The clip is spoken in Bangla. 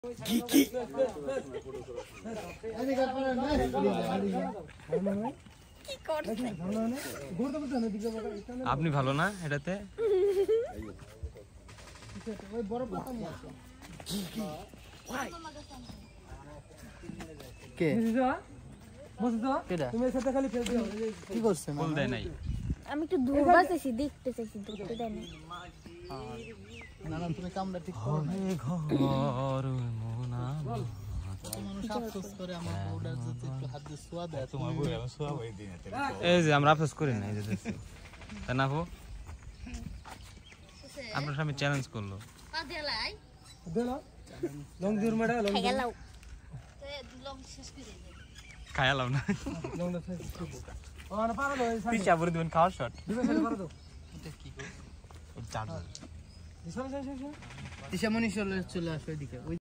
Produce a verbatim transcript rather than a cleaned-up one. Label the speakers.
Speaker 1: আপনি ভালো না এটাতে
Speaker 2: আমি একটু দূর বাসেছি দেখতে চাইছি দেখতে দেয় না
Speaker 3: না না তুমি কামটা ঠিক করো না
Speaker 1: ঘর মোনা
Speaker 3: মানুষ আফসোস করে আমার বউটার যদি একটু হাত দিয়ে সোয়া দেয় তোমার বউ এমন সোয়া হয়ে দিনে
Speaker 1: এই যে আমরা আফসোস করি না এই যে দেখছি তাই না আপু আপনার স্বামী চ্যালেঞ্জ করলো
Speaker 2: পা দেলাই
Speaker 4: দেলা লং দূর মেডা লং
Speaker 2: গেলাও তে লং শেষ করে দে
Speaker 1: খায়ালাম না
Speaker 4: লং না শেষ ও না পারো দো
Speaker 1: পিছা ভরে দিবেন খাওয়ার শট
Speaker 4: দিবে সেটা পারো দো
Speaker 3: এটা কি গো
Speaker 1: চার্জার
Speaker 4: দিশা দিশা
Speaker 3: দিশা মনি চলে চলে আসো এদিকে